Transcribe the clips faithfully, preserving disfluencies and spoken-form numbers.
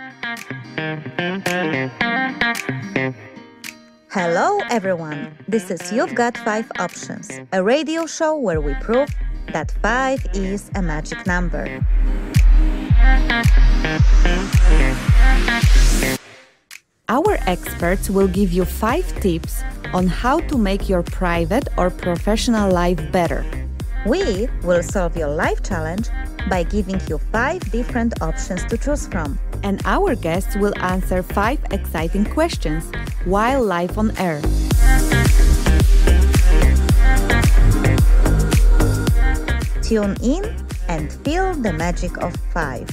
Hello everyone, this is You've Got Five Options, a radio show where we prove that five is a magic number. Our experts will give you five tips on how to make your private or professional life better. We will solve your life challenge by giving you five different options to choose from. And our guests will answer five exciting questions while live on air. Tune in and feel the magic of five.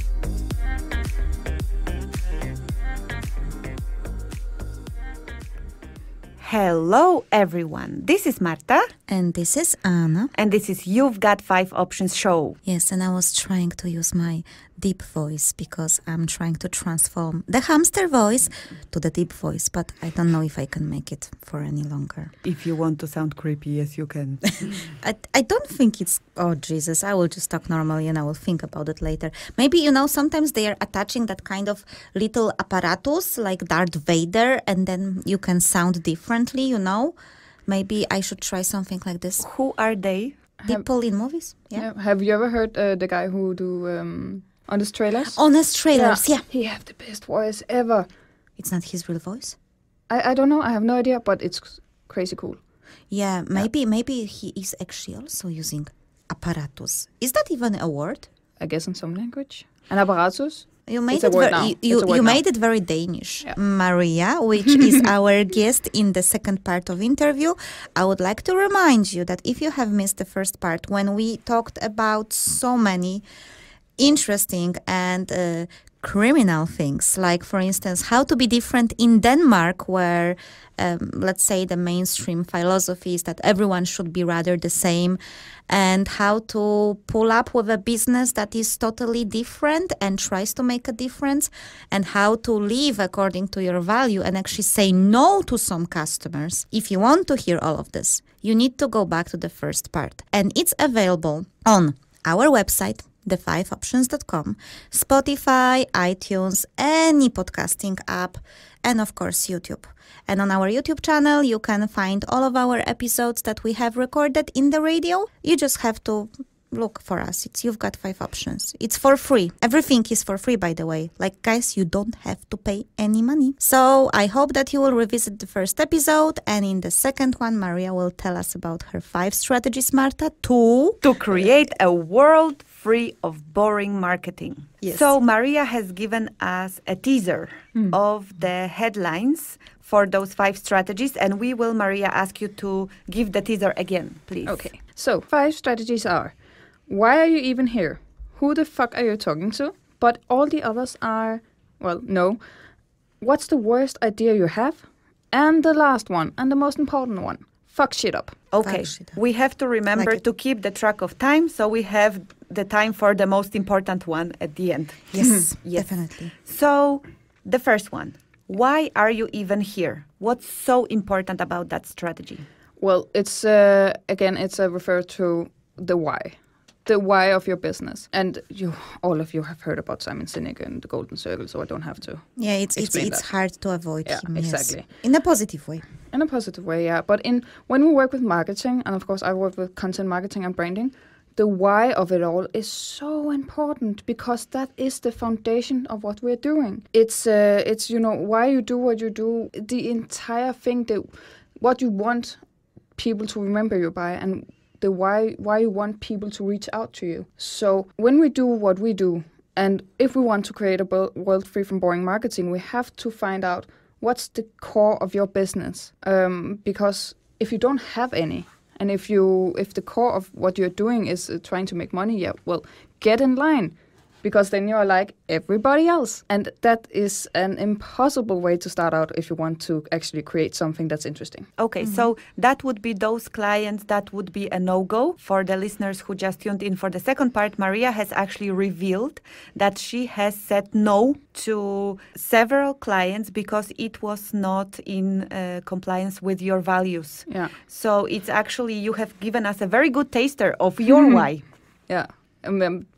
Hello everyone, this is Marta. And this is Anna. And this is You've Got Five Options show. Yes, and I was trying to use my deep voice because I'm trying to transform the hamster voice to the deep voice, but I don't know if I can make it for any longer. If you want to sound creepy, yes, you can. I, I don't think it's, oh Jesus, I will just talk normally and I will think about it later. Maybe, you know, sometimes they are attaching that kind of little apparatus like Darth Vader and then you can sound differently, you know. Maybe I should try something like this. Who are they? People have, in movies. Yeah. yeah. Have you ever heard uh, the guy who do um, honest trailers? Honest trailers, yeah. yeah. He have the best voice ever. It's not his real voice? I, I don't know. I have no idea, but it's crazy cool. Yeah, maybe yeah. maybe he is actually also using apparatus. Is that even a word? I guess in some language. An apparatus? You made it very, you, you, you made it very Danish. Yeah. Maria, which is our guest in the second part of interview. I would like to remind you that if you have missed the first part, when we talked about so many interesting and uh, criminal things, like, for instance, how to be different in Denmark, where, um, let's say, the mainstream philosophy is that everyone should be rather the same, and how to pull up with a business that is totally different and tries to make a difference, and how to live according to your value and actually say no to some customers. If you want to hear all of this, you need to go back to the first part. And it's available on our website, the five options dot com, Spotify, iTunes, any podcasting app, and of course YouTube. And on our YouTube channel, you can find all of our episodes that we have recorded in the radio. You just have to look for us. It's You've Got Five Options. It's for free. Everything is for free, by the way. Like, guys, you don't have to pay any money. So I hope that you will revisit the first episode. And in the second one, Maria will tell us about her five strategies, Marta, to... To create a world free of boring marketing. Yes. So Maria has given us a teaser mm. of the headlines for those five strategies. And we will, Maria, ask you to give the teaser again, please. Okay. So five strategies are: why are you even here? Who the fuck are you talking to? But all the others are, well, no. What's the worst idea you have? And the last one, and the most important one, fuck shit up. Okay, shit up. We have to remember like to keep the track of time, so we have the time for the most important one at the end. Yes, yes. Definitely. So, the first one, why are you even here? What's so important about that strategy? Well, it's, uh, again, it's a refer to the why. The why of your business. And you, all of you have heard about Simon Sinek and the Golden Circle, so I don't have to Yeah, it's it's, it's that. hard to avoid yeah, him. Exactly. Yes. In a positive way. In a positive way, yeah. But in when we work with marketing, and of course I work with content marketing and branding, the why of it all is so important because that is the foundation of what we're doing. It's, uh, it's you know, why you do what you do, the entire thing, that what you want people to remember you by, and the why why you want people to reach out to you. So when we do what we do, and if we want to create a world free from boring marketing, we have to find out what's the core of your business. Um, because if you don't have any, and if you if the core of what you're doing is uh, trying to make money, yeah, well, get in line. Because then you're like everybody else. And that is an impossible way to start out if you want to actually create something that's interesting. Okay, mm-hmm. So that would be those clients that would be a no-go. For the listeners who just tuned in for the second part, Maria has actually revealed that she has said no to several clients because it was not in uh, compliance with your values. Yeah. So it's actually, you have given us a very good taster of your why. Yeah. Um,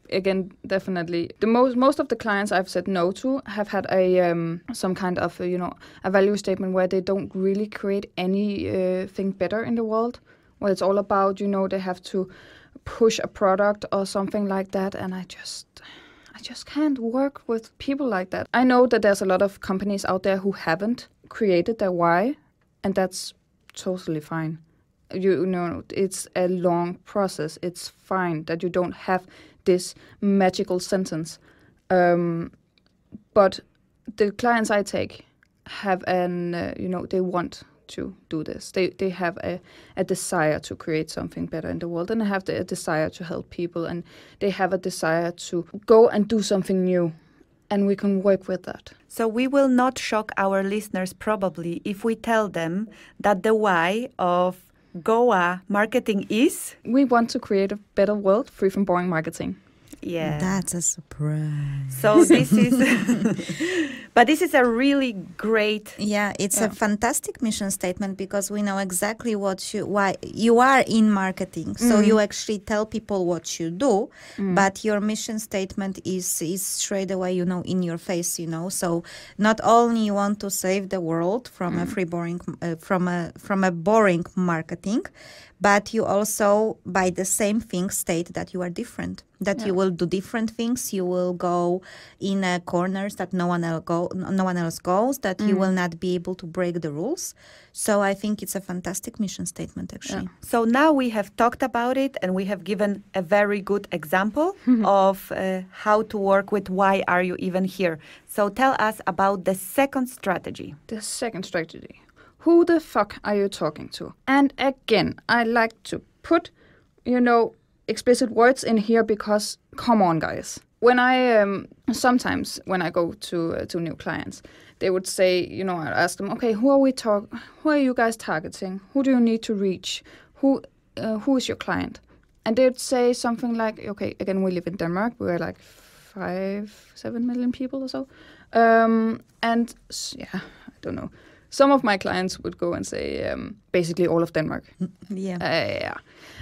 again, definitely the most most of the clients I've said no to have had a um, some kind of uh, you know a value statement where they don't really create anything uh, better in the world, where it's all about, you know, they have to push a product or something like that, and I just I just can't work with people like that. I know that there's a lot of companies out there who haven't created their why, and that's totally fine. You, you know, it's a long process. It's fine that you don't have this magical sentence. Um, but the clients I take have an, uh, you know, they want to do this. They they have a, a desire to create something better in the world, and they have the, a desire to help people, and they have a desire to go and do something new, and we can work with that. So we will not shock our listeners probably if we tell them that the why of Goa marketing is... We want to create a better world free from boring marketing. Yeah. That's a surprise. So this is... But this is a really great... Yeah, it's yeah. a fantastic mission statement, because we know exactly what you... Why you are in marketing. So Mm. you actually tell people what you do, Mm. but your mission statement is, is straight away, you know, in your face, you know. So not only you want to save the world from Mm. a free boring... Uh, from a from a boring marketing, but you also, by the same thing, state that you are different, that Yeah. you will do different things, you will go in uh, corners that no one else go, no one else goes, that you Mm. will not be able to break the rules. So I think it's a fantastic mission statement, actually. Yeah. So now we have talked about it, and we have given a very good example of uh, how to work with why are you even here. So tell us about the second strategy. The second strategy. Who the fuck are you talking to? And again, I like to put, you know, explicit words in here, because come on, guys. When I um, sometimes when I go to uh, to new clients, they would say, you know, I ask them, okay, who are we talk? Who are you guys targeting? Who do you need to reach? Who uh, who is your client? And they would say something like, okay, again, we live in Denmark. We're like five, seven million people or so, um, and yeah, I don't know. Some of my clients would go and say, um, basically all of Denmark. Yeah. Uh, yeah.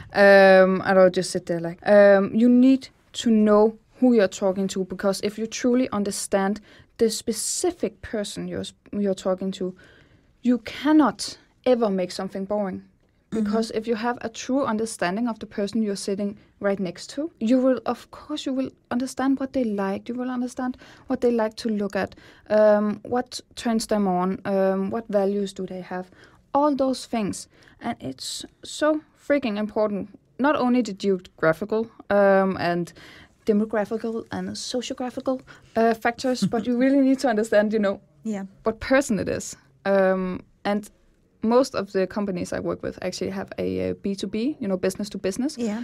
Um, and I'll just sit there like, um, you need to know who you're talking to, because if you truly understand the specific person you're you're talking to, you cannot ever make something boring. Because mm-hmm. if you have a true understanding of the person you're sitting right next to, you will, of course, you will understand what they like. You will understand what they like to look at, um, what turns them on, um, what values do they have, all those things. And it's so freaking important, not only the geographical um, and demographical and sociographical uh, factors, but you really need to understand, you know, Yeah. what person it is. Um, and most of the companies I work with actually have a, a B two B, you know, business to business. Yeah.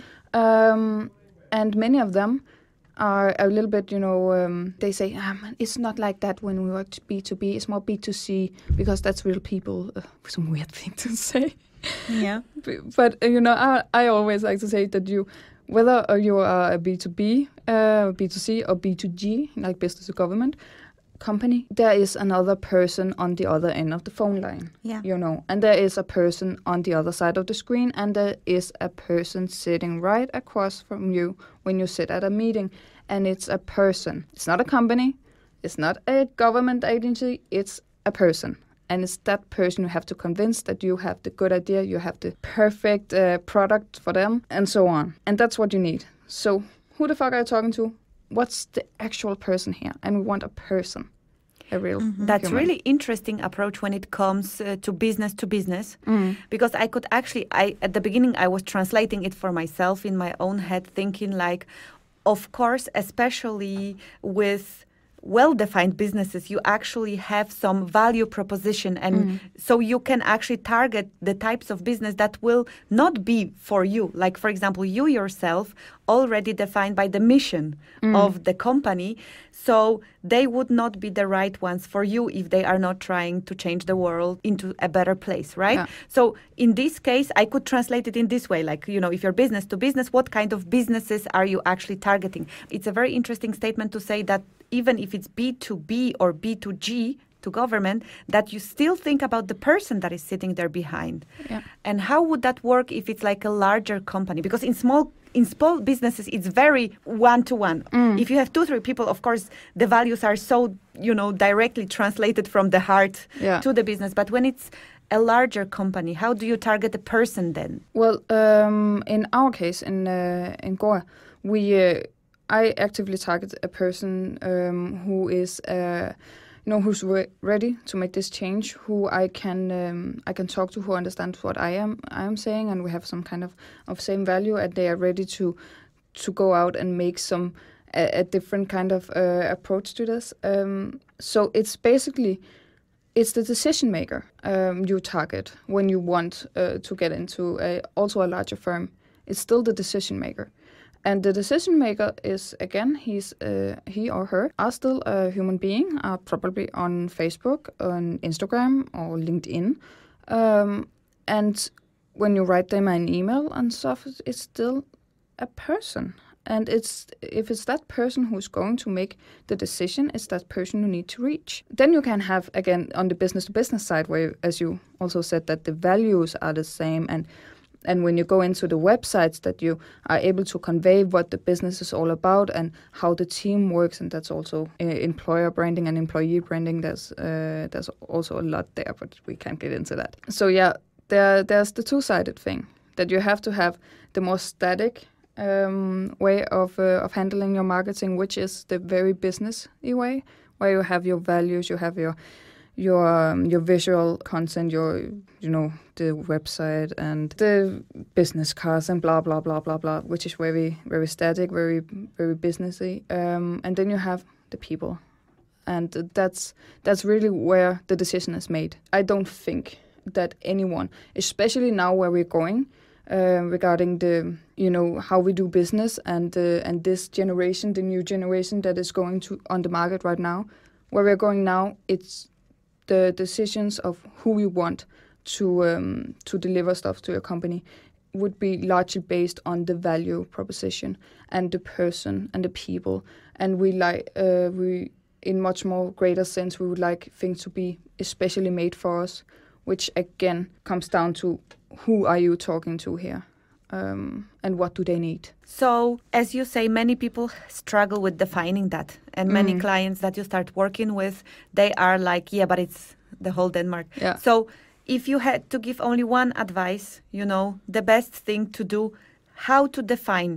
Um, and many of them are a little bit, you know, um, they say, ah, man, it's not like that when we work B two B. It's more B two C, because that's real people. Uh, some weird thing to say. Yeah. But, uh, you know, I, I always like to say that you, whether you are a B two B, uh, B two C, or B two G, like business to government company, there is another person on the other end of the phone line. Yeah. You know, and there is a person on the other side of the screen, and there is a person sitting right across from you when you sit at a meeting, and it's a person. It's not a company. It's not a government agency. It's a person. And it's that person you have to convince that you have the good idea, you have the perfect uh, product for them, and so on. And that's what you need. So who the fuck are you talking to? What's the actual person here? And we want a person, a real Mm-hmm. That's human. really interesting approach when it comes uh, to business to business, Mm. because I could actually, I at the beginning I was translating it for myself in my own head, thinking like, of course, especially with well-defined businesses, you actually have some value proposition, and Mm. so you can actually target the types of business that will not be for you. Like, for example, you yourself already defined by the mission Mm. of the company, so they would not be the right ones for you if they are not trying to change the world into a better place, right? Yeah. So in this case, I could translate it in this way, like, you know, if you're business to business, what kind of businesses are you actually targeting? It's a very interesting statement to say that even if it's B two B or B two G, to government, that you still think about the person that is sitting there behind. Yeah. And how would that work if it's like a larger company? Because in small in small businesses, it's very one-to-one. Mm. If you have two, three people, of course, the values are so, you know, directly translated from the heart yeah. to the business. But when it's a larger company, how do you target a person then? Well, um, in our case, in uh, in Goa, we uh, I actively target a person um, who is, uh, you know, who's re- ready to make this change, who I can um, I can talk to, who understands what I am I am saying, and we have some kind of, of same value, and they are ready to to go out and make some a, a different kind of uh, approach to this. Um, so it's basically. It's the decision maker um, you target when you want uh, to get into a, also a larger firm. It's still the decision maker. And the decision maker is, again, he's uh, he or her are still a human being, are probably on Facebook, on Instagram or LinkedIn. Um, and when you write them an email and stuff, it's still a person. And it's if it's that person who's going to make the decision, it's that person you need to reach. Then you can have, again, on the business-to-business side, where, as you also said, that the values are the same. And and when you go into the websites, that you are able to convey what the business is all about and how the team works. And that's also uh, employer branding and employee branding. There's uh, there's also a lot there, but we can't get into that. So, yeah, there there's the two-sided thing, that you have to have the more static Um, way of uh, of handling your marketing, which is the very business-y way, where you have your values, you have your your um, your visual content, your you know the website and the business cards and blah blah blah blah blah, which is very very static, very very businessy. Um, and then you have the people, and that's that's really where the decision is made. I don't think that anyone, especially now where we're going. Uh, regarding the, you know, how we do business and uh, and this generation, the new generation that is going to on the market right now, where we're going now, it's the decisions of who we want to um, to deliver stuff to your company would be largely based on the value proposition and the person and the people, and we like uh, we in much more greater sense we would like things to be especially made for us, which again comes down to who are you talking to here, um, and what do they need? So, as you say, many people struggle with defining that, and mm. many clients that you start working with, they are like, yeah, but it's the whole Denmark. Yeah. So, if you had to give only one advice, you know, the best thing to do, how to define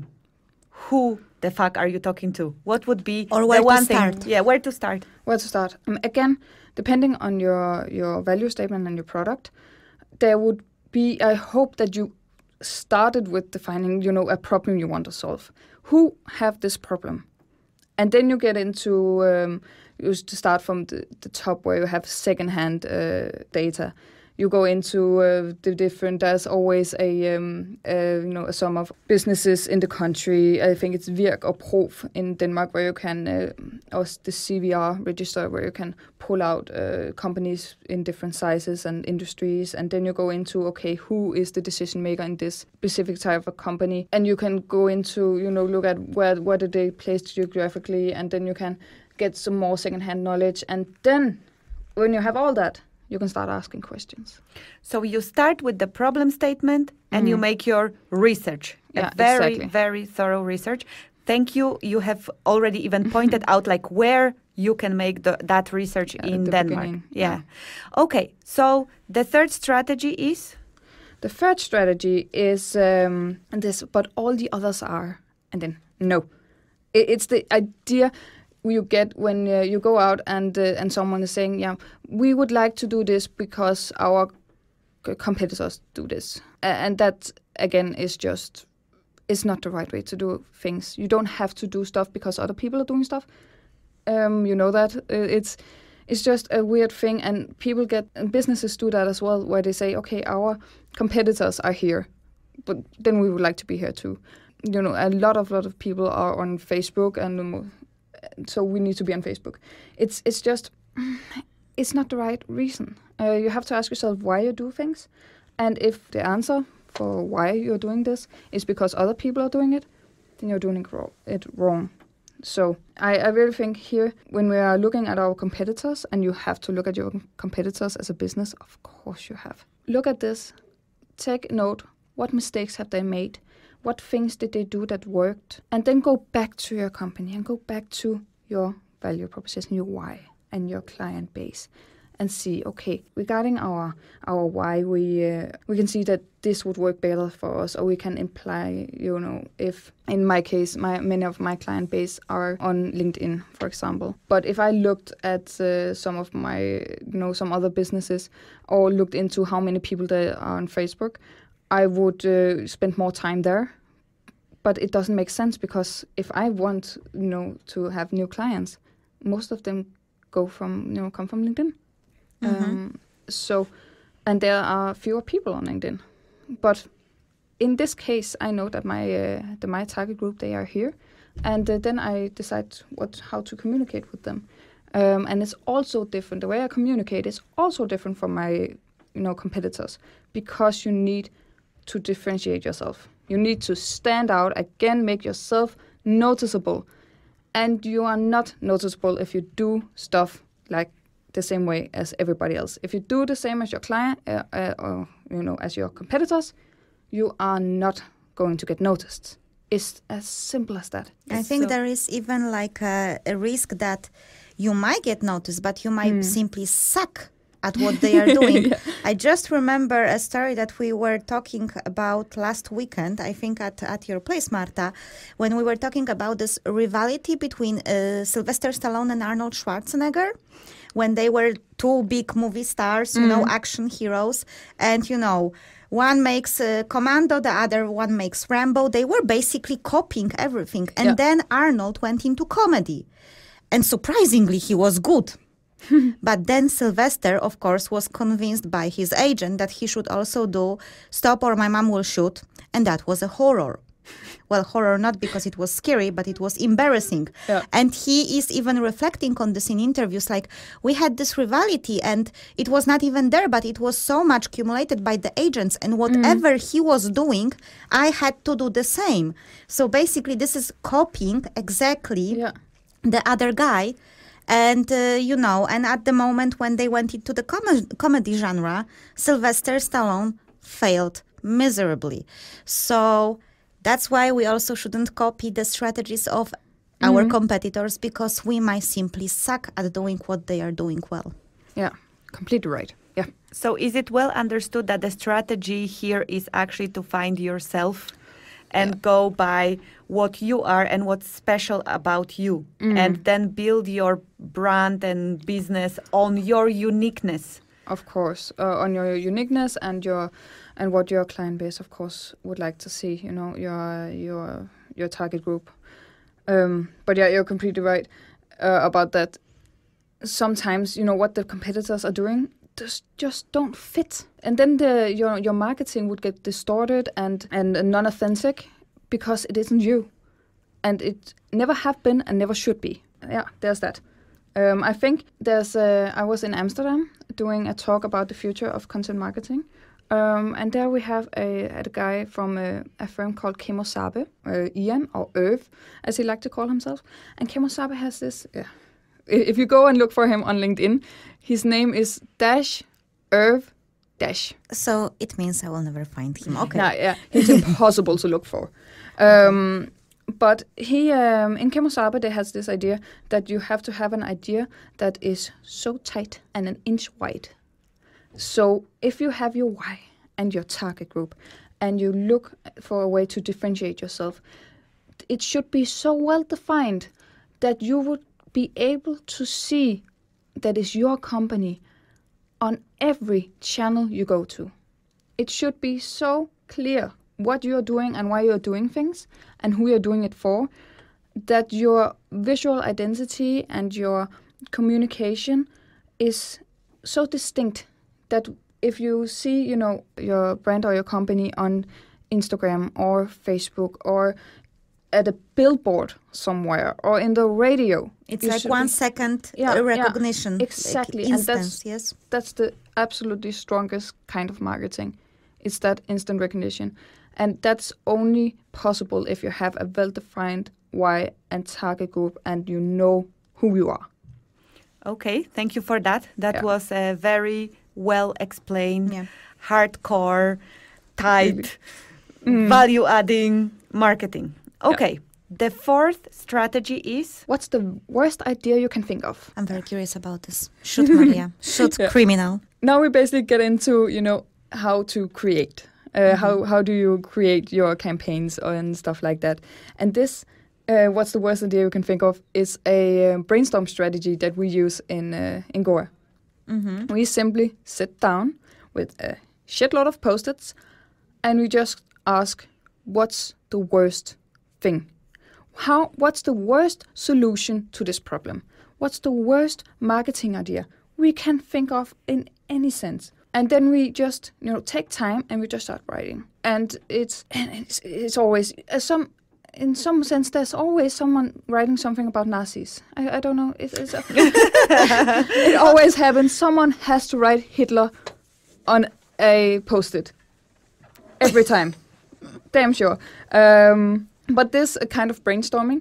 who the fuck are you talking to? What would be or where the one to start? thing? Yeah, where to start? Where to start? Um, again, depending on your your value statement and your product, there would be, I hope that you started with defining, you know, a problem you want to solve. Who have this problem? And then you get into, um, you to start from the, the top where you have secondhand uh, data. You go into uh, the different, there's always a, um, a, you know, a sum of businesses in the country. I think it's Virk or Prof in Denmark, where you can, uh, or the C V R register, where you can pull out uh, companies in different sizes and industries. And then you go into, okay, who is the decision maker in this specific type of company? And you can go into, you know, look at where, where do they placed geographically, and then you can get some more secondhand knowledge. And then when you have all that, you can start asking questions. So you start with the problem statement and mm. you make your research, yeah, a very, exactly. very thorough research. Thank you. You have already even pointed out like where you can make the, that research yeah, in Denmark. Beginning. Yeah. yeah. Okay. So the third strategy is? The third strategy is um, this, but all the others are, and then no. It, it's the idea you get when uh, you go out and uh, and someone is saying, yeah, we would like to do this because our c- competitors do this. Uh, and that, again, is just, it's not the right way to do things. You don't have to do stuff because other people are doing stuff. Um, you know that. Uh, it's it's just a weird thing, and people get, and businesses do that as well, where they say, okay, our competitors are here, but then we would like to be here too. You know, a lot of lot of people are on Facebook, and um, so we need to be on Facebook. It's it's just, it's not the right reason. Uh, you have to ask yourself why you do things, and if the answer for why you're doing this is because other people are doing it, then you're doing it wrong. It wrong. So I, I really think here, when we are looking at our competitors, and you have to look at your competitors as a business, of course you have. Look at this. Take note. What mistakes have they made? what things did they do that worked? And then go back to your company and go back to your value proposition, your why, and your client base. And see, okay, regarding our our why, we uh, we can see that this would work better for us, or we can imply, you know, if in my case, my many of my client base are on LinkedIn, for example. But if I looked at uh, some of my, you know, some other businesses, or looked into how many people there are on Facebook, I would uh, spend more time there. But it doesn't make sense, because if I want, you know, to have new clients, most of them go from, you know, come from LinkedIn. Mm-hmm. Um, so, and there are fewer people on LinkedIn. But in this case, I know that my uh, the my target group, they are here, and uh, then I decide what how to communicate with them. Um, and it's also different. The way I communicate is also different from my, you know, competitors, because you need to differentiate yourself. You need to stand out again, make yourself noticeable, and you are not noticeable if you do stuff like the same way as everybody else. If you do the same as your client, uh, uh, or you know, as your competitors, you are not going to get noticed. It's as simple as that. I think so. There is even like a, a risk that you might get noticed, but you might mm. simply suck at what they are doing. Yeah. I just remember a story that we were talking about last weekend, I think at, at your place, Marta, when we were talking about this rivalry between uh, Sylvester Stallone and Arnold Schwarzenegger, when they were two big movie stars, you mm. know, action heroes, and, you know, one makes uh, Commando, the other one makes Rambo. They were basically copying everything. And yeah. then Arnold went into comedy. And surprisingly, he was good. But then Sylvester, of course, was convinced by his agent that he should also do Stop or My Mom Will Shoot. And that was a horror. Well, horror not because it was scary, but it was embarrassing. Yeah. And he is even reflecting on this in interviews, like, we had this rivalry and it was not even there, but it was so much accumulated by the agents, and whatever mm. he was doing, I had to do the same. So basically this is copying exactly yeah. the other guy. And, uh, you know, and at the moment when they went into the com- comedy genre, Sylvester Stallone failed miserably. So that's why we also shouldn't copy the strategies of mm-hmm. our competitors, because we might simply suck at doing what they are doing well. Yeah, completely right. Yeah. So is it well understood that the strategy here is actually to find yourself and yeah. go by what you are and what's special about you, mm. and then build your brand and business on your uniqueness? Of course, uh, on your uniqueness and your and what your client base, of course, would like to see. You know, your your your target group. Um, but yeah, you're completely right uh, about that. Sometimes, you know, what the competitors are doing just just don't fit, and then the your your marketing would get distorted and and non-authentic, because it isn't you, and it never have been and never should be. Yeah, there's that. Um, I think there's a, I was in Amsterdam doing a talk about the future of content marketing, um, and there we have a, a guy from a, a firm called Kemosabe, uh, Ian, or Irv, as he liked to call himself. And Kemosabe has this, yeah, if you go and look for him on LinkedIn, his name is Dash Irv Dash. So it means I will never find him. Okay. No, yeah, he's impossible to look for. Um, But he, um, in Kemosabe, they has this idea that you have to have an idea that is so tight and an inch wide. So if you have your why and your target group, and you look for a way to differentiate yourself, it should be so well defined that you would be able to see that is your company on every channel you go to. It should be so clear what you're doing and why you're doing things and who you're doing it for, that your visual identity and your communication is so distinct that if you see, you know, your brand or your company on Instagram or Facebook or at a billboard somewhere or in the radio, it's like one be, second yeah, recognition. Yeah, exactly. Like instance, and that's, yes. that's the absolutely strongest kind of marketing. It's that instant recognition. And that's only possible if you have a well-defined why and target group and you know who you are. Okay, thank you for that. That yeah. was a very well explained, yeah. hardcore, tight mm. value-adding marketing. Okay. Yeah. The fourth strategy is... What's the worst idea you can think of? I'm very curious about this. Shoot, Maria. Shoot, yeah. Criminal. Now we basically get into, you know, how to create. Uh, mm-hmm. How how do you create your campaigns and stuff like that? And this, uh, what's the worst idea you can think of, is a uh, brainstorm strategy that we use in uh, in Goa. Mm-hmm. We simply sit down with a shitload of post-its, and we just ask, what's the worst thing? How? What's the worst solution to this problem? What's the worst marketing idea we can think of in any sense? And then we just, you know, take time and we just start writing. And it's and it's, it's always uh, some, in some sense, there's always someone writing something about Nazis. I, I don't know. It, it's a it always happens. Someone has to write Hitler on a post-it every time. Damn sure. Um, But this uh, kind of brainstorming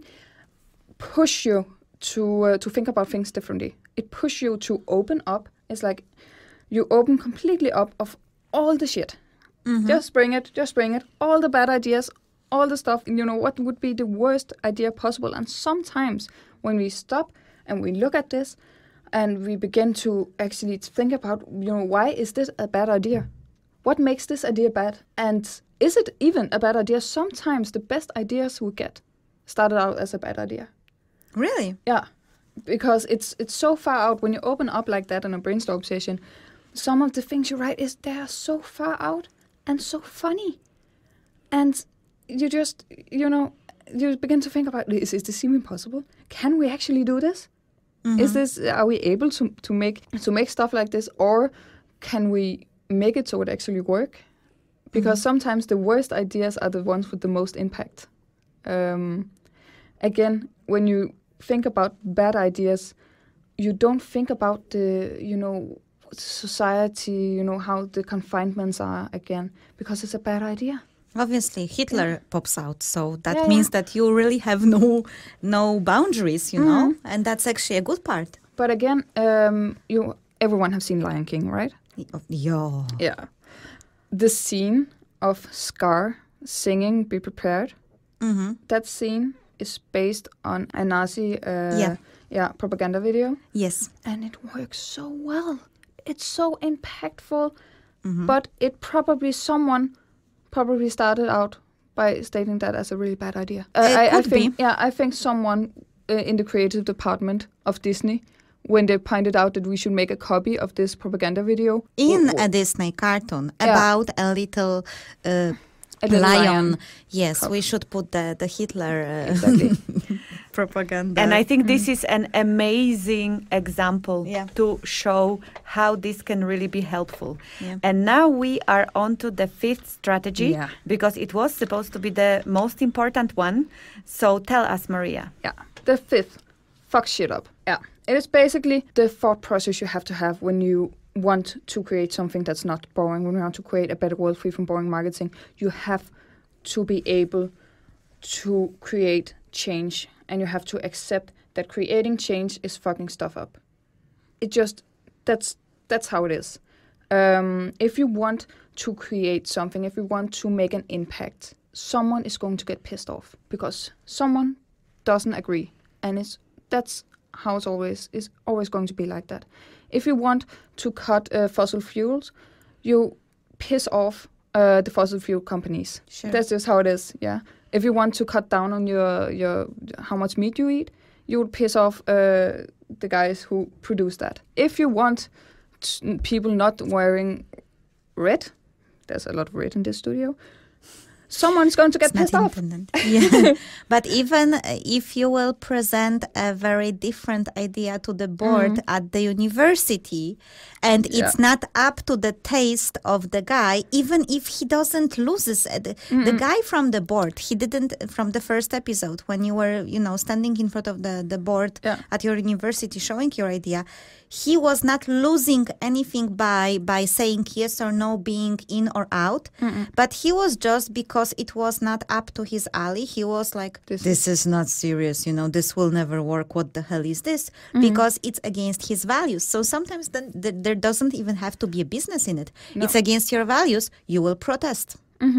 push you to uh, to think about things differently. It push you to open up. It's like you open completely up of all the shit. Mm-hmm. Just bring it, just bring it. All the bad ideas, all the stuff. You know, what would be the worst idea possible? And sometimes when we stop and we look at this and we begin to actually think about, you know, why is this a bad idea? What makes this idea bad? And is it even a bad idea? Sometimes the best ideas we get started out as a bad idea. Really? Yeah, because it's it's so far out. When you open up like that in a brainstorm session, some of the things you write is they are so far out and so funny, and you just you know you begin to think about, is, is this even possible? Can we actually do this? Mm-hmm. Is this are we able to to make to make stuff like this, or can we make it so it actually work? Because mm-hmm. sometimes the worst ideas are the ones with the most impact. Um, again, when you think about bad ideas, you don't think about the, you know, society, you know, how the confinements are again, because it's a bad idea. Obviously, Hitler yeah. pops out, so that yeah, means yeah. that you really have no no boundaries, you mm-hmm. know, and that's actually a good part. But again, um, you everyone have seen Lion King, right? Yeah. Yeah. The scene of Scar singing "Be Prepared," mm-hmm. that scene is based on a Nazi uh, yeah. yeah, propaganda video. Yes. And it works so well. It's so impactful. Mm-hmm. But it probably, someone probably started out by stating that as a really bad idea. Uh, it I, could I think, be. Yeah, I think someone uh, in the creative department of Disney, when they pointed out that we should make a copy of this propaganda video. In a Disney cartoon yeah. about a little, uh, a little lion. lion. Yes, Cop. we should put the, the Hitler uh, exactly. propaganda. And I think mm. this is an amazing example yeah. to show how this can really be helpful. Yeah. And now we are on to the fifth strategy, yeah. because it was supposed to be the most important one. So tell us, Maria. Yeah, the fifth, fuck shit up. Yeah. It is basically the thought process you have to have when you want to create something that's not boring, when you want to create a better world free from boring marketing. You have to be able to create change, and you have to accept that creating change is fucking stuff up. It just, that's that's how it is. Um, if you want to create something, if you want to make an impact, someone is going to get pissed off because someone doesn't agree, and it's that's how it's always is always going to be like that. If you want to cut uh, fossil fuels, you piss off uh, the fossil fuel companies. Sure. That's just how it is. Yeah. If you want to cut down on your your how much meat you eat, you would piss off uh, the guys who produce that. If you want t- people not wearing red, there's a lot of red in this studio. Someone's going to get it's pissed not off. Yeah. But even if you will present a very different idea to the board mm-hmm. at the university, and yeah. it's not up to the taste of the guy, even if he doesn't lose it. Mm-hmm. The guy from the board, he didn't, from the first episode, when you were, you know, standing in front of the, the board yeah. at your university showing your idea, he was not losing anything by by saying yes or no, being in or out, mm-mm. but he was just, because it was not up to his alley, he was like, this, this is not serious, you know, this will never work, what the hell is this? Mm-hmm. Because it's against his values. So sometimes the, the, there doesn't even have to be a business in it. No. It's against your values, you will protest. Mm-hmm.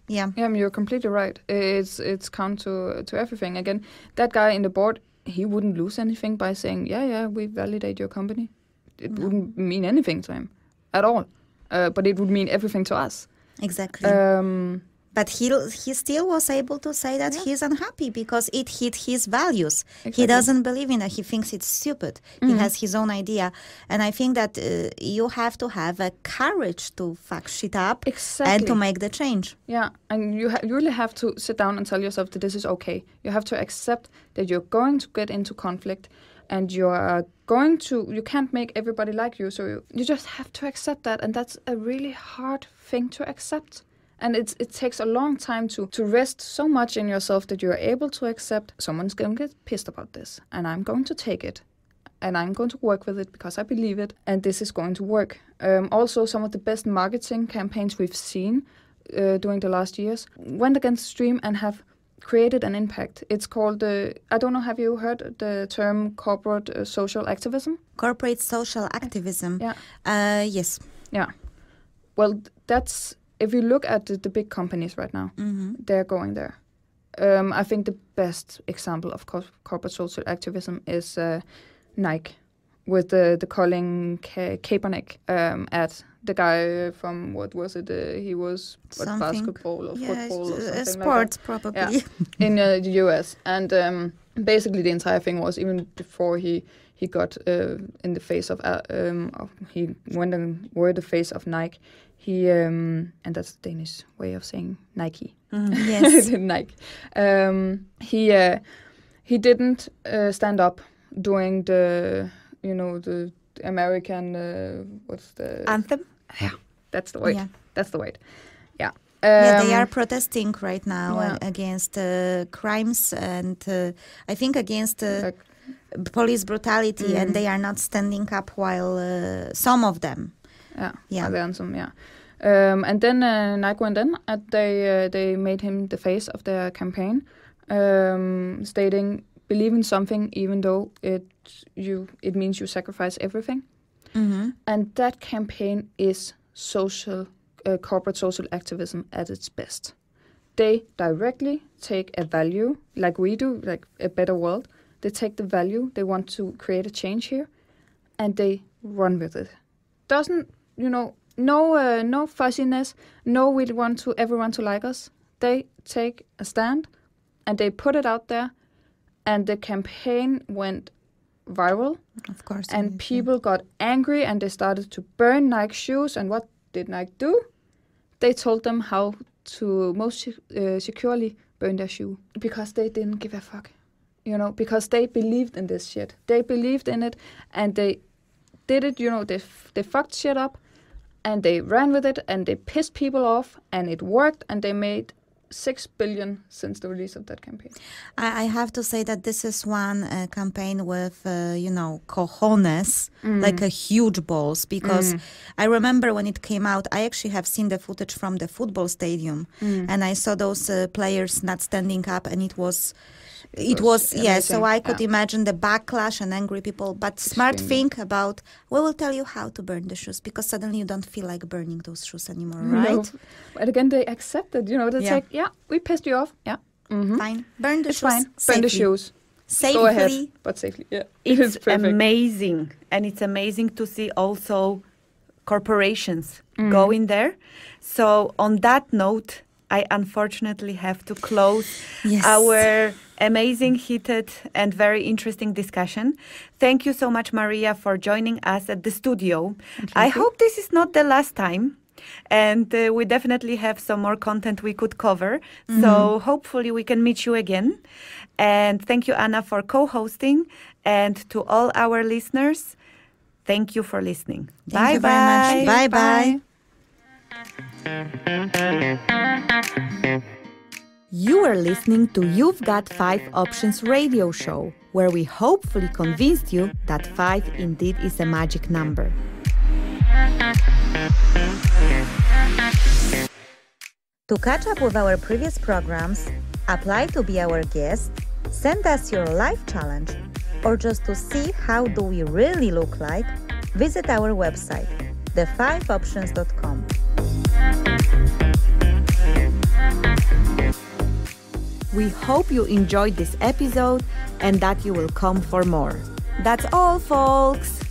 Yeah. Yeah, you're completely right. It's it's count to to everything. Again, that guy in the board, he wouldn't lose anything by saying, yeah, yeah, we validate your company. It No. wouldn't mean anything to him at all. Uh, but it would mean everything to us. Exactly. Um, But he he still was able to say that Yeah. he's unhappy because it hit his values. He Exactly. doesn't believe in it. He thinks it's stupid. He has his own idea. And I think that uh, you have to have a courage to fuck shit up Exactly. and to make the change. Yeah, and you, ha- you really have to sit down and tell yourself that this is okay. You have to accept that you're going to get into conflict, and you are going to. You can't make everybody like you, so you, you just have to accept that, and that's a really hard thing to accept. And it's, it takes a long time to, to rest so much in yourself that you're able to accept someone's going to get pissed about this, and I'm going to take it, and I'm going to work with it because I believe it, and this is going to work. Um, also, some of the best marketing campaigns we've seen uh, during the last years went against stream and have created an impact. It's called, uh, I don't know, have you heard the term corporate uh, social activism? Corporate social activism. Yeah. Uh, yes. Yeah. Well, that's, if you look at the, the big companies right now, Mm-hmm. they're going there. Um, I think the best example of cor- corporate social activism is uh, Nike, with the the Colin Ka- Kaepernick um, ad. The guy from, what was it? Uh, he was what, Something. basketball or Yeah, football or it's, uh, something sports like that. probably. Yeah. In uh, the U S. And um, basically the entire thing was, even before he he got uh, in the face of, uh, um, of he went and were the face of Nike. He um, and that's the Danish way of saying Nike. Yes. Nike. Um, he uh, he didn't uh, stand up during the you know the American uh, what's the Anthem? Yeah, that's the word. Yeah. That's the word. Yeah. Yeah, they Um, are protesting right now yeah. uh, against uh, crimes and uh, I think against uh, Like- police brutality, Mm. and they are not standing up while uh, some of them. Yeah, Yeah. the anthem. Yeah, um, and then uh, Nike went in and they uh, they made him the face of their campaign, um, stating believe in something even though it you it means you sacrifice everything. Mm-hmm. And that campaign is social uh, corporate social activism at its best. They directly take a value like we do, like a better world. They take the value, they want to create a change here, and they run with it. Doesn't, you know, no uh, no fuzziness, no we want to everyone to like us. They take a stand, and they put it out there, and the campaign went viral, Of course. and yeah. people got angry, and they started to burn Nike shoes, and what did Nike do? They told them how to most uh, securely burn their shoe, because they didn't give a fuck. You know, because they believed in this shit. They believed in it, and they did it, you know, they f- they fucked shit up, and they ran with it, and they pissed people off, and it worked, and they made six billion since the release of that campaign. I, I have to say that this is one uh, campaign with, uh, you know, cojones, Mm. like a huge balls, because I remember when it came out, I actually have seen the footage from the football stadium, Mm. and I saw those uh, players not standing up, and it was... It was was, yeah, so amazing, I could yeah. imagine the backlash and angry people. But smart Extremely. thing about, we will tell you how to burn the shoes, because suddenly you don't feel like burning those shoes anymore, right? No. But again, they accepted, you know, it's Yeah. like, yeah, we pissed you off. Yeah. Mm-hmm. Fine. Burn the It's shoes fine. safely. Burn the shoes. Safely. Go ahead. But safely, yeah. It's perfect. amazing. And it's amazing to see also corporations go in there. So on that note, I unfortunately have to close Yes. our amazing, heated, and very interesting discussion. Thank you so much, Maria, for joining us at the studio. I hope this is not the last time. And uh, we definitely have some more content we could cover. So hopefully we can meet you again. And thank you, Anna, for co-hosting. And to all our listeners, thank you for listening. Thank you Bye-bye. very much. Bye-bye. You are listening to You've Got Five Options radio show, where we hopefully convinced you that five indeed is a magic number. To catch up with our previous programs, apply to be our guest, send us your life challenge, or just to see how do we really look like, visit our website, the five options dot com. We hope you enjoyed this episode and that you will come for more. That's all, folks!